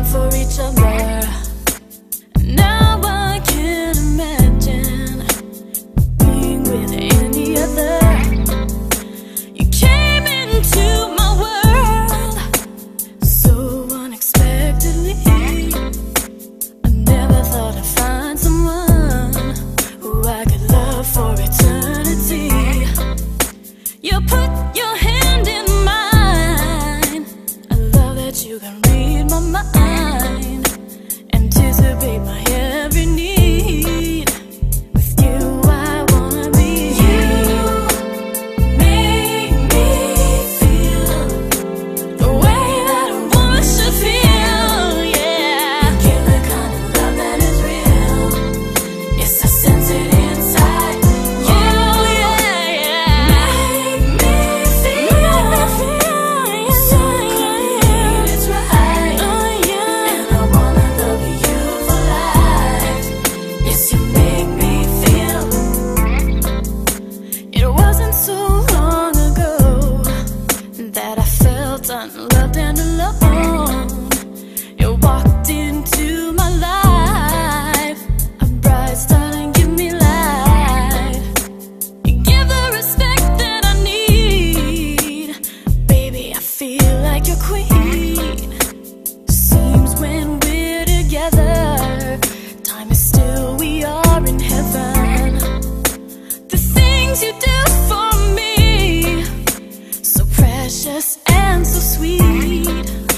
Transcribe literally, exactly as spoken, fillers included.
for each other. Now I can't imagine being with any other. You came into my world so unexpectedly. I never thought I'd find someone who I could love for eternity. You put your hand in mine. I love that you can read my mind, anticipate my every need. With you I wanna be. You make me feel the way that a woman should feel, yeah. You give the kind of love that is real. Yes, I sense it inside you, yeah, yeah. Make me feel, make me feel so clean, it's right, oh yeah. And I wanna love you for life. Yes, you make me feel. It wasn't so long ago that I felt unloved and alone. You walked into my life, a bright star and give me life. You give the respect that I need. Baby, I feel like your queen. Seems when we're together, time is still, we are in heaven. The things you do for me, so precious and so sweet.